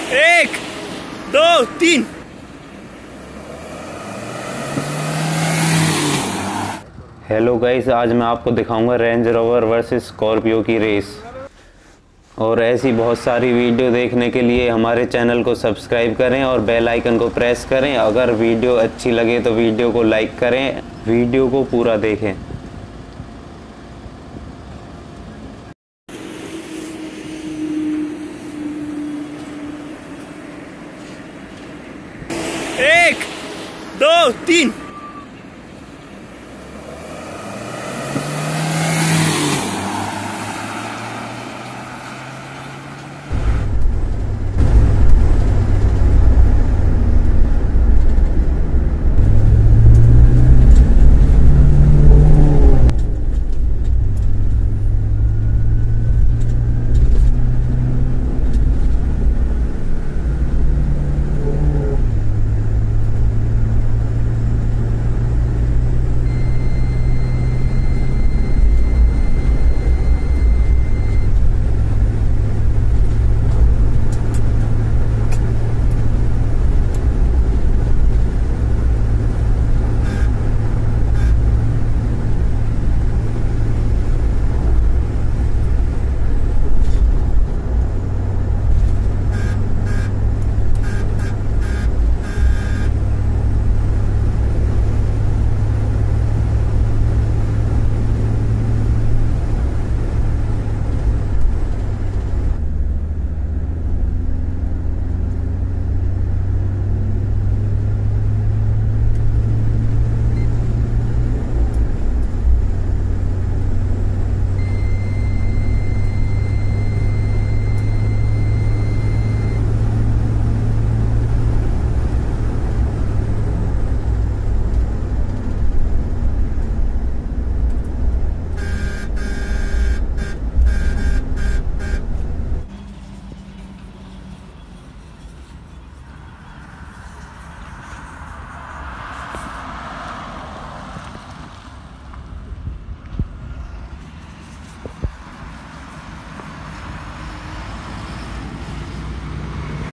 एक दो तीन। हेलो गाइस, आज मैं आपको दिखाऊंगा रेंज रोवर वर्सेस स्कॉर्पियो की रेस। और ऐसी बहुत सारी वीडियो देखने के लिए हमारे चैनल को सब्सक्राइब करें और बेल आइकन को प्रेस करें। अगर वीडियो अच्छी लगे तो वीडियो को लाइक करें, वीडियो को पूरा देखें। एक दो तीन।